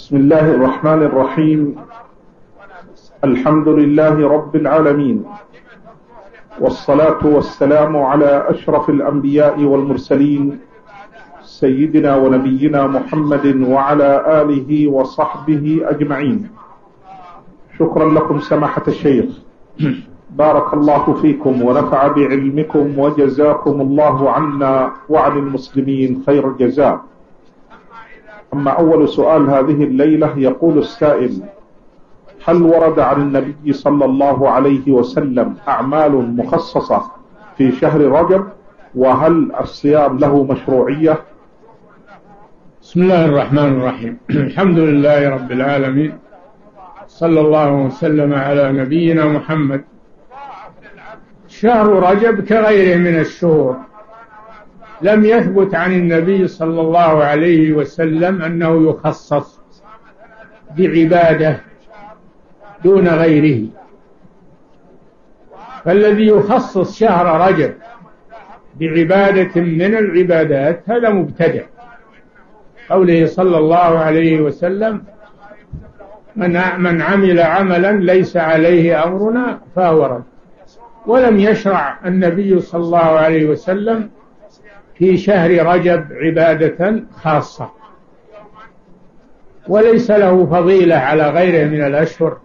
بسم الله الرحمن الرحيم. الحمد لله رب العالمين، والصلاة والسلام على أشرف الأنبياء والمرسلين سيدنا ونبينا محمد وعلى آله وصحبه أجمعين. شكرا لكم سماحة الشيخ، بارك الله فيكم ونفع بعلمكم وجزاكم الله عنا وعن المسلمين خير الجزاء. أما أول سؤال هذه الليلة، يقول السائل: هل ورد عن النبي صلى الله عليه وسلم أعمال مخصصة في شهر رجب؟ وهل الصيام له مشروعية؟ بسم الله الرحمن الرحيم. الحمد لله رب العالمين، صلى الله وسلم على نبينا محمد. شهر رجب كغيره من الشهور لم يثبت عن النبي صلى الله عليه وسلم أنه يخصص بعبادة دون غيره، فالذي يخصص شهر رجب بعبادة من العبادات هذا مبتدع. قوله صلى الله عليه وسلم: من عمل عملا ليس عليه أمرنا فهو رد. ولم يشرع النبي صلى الله عليه وسلم في شهر رجب عبادة خاصة، وليس له فضيلة على غيره من الأشهر،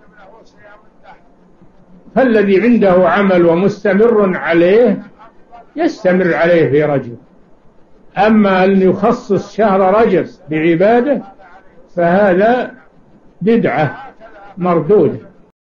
فالذي عنده عمل ومستمر عليه يستمر عليه في رجب. أما أن يخصص شهر رجب بعبادة فهذا بدعة مردودة.